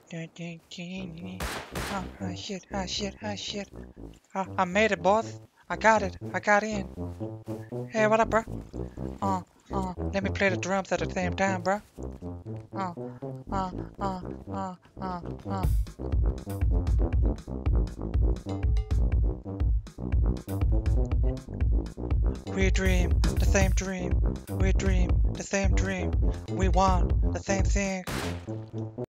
Ah, shit, ah, shit, ah, shit. I made it, boss. I got it. I got in. Hey, what up, bro? Let me play the drums at the same time, bro. Uh, uh, uh, uh, uh, uh. We dream the same dream. We dream the same dream. We want the same thing.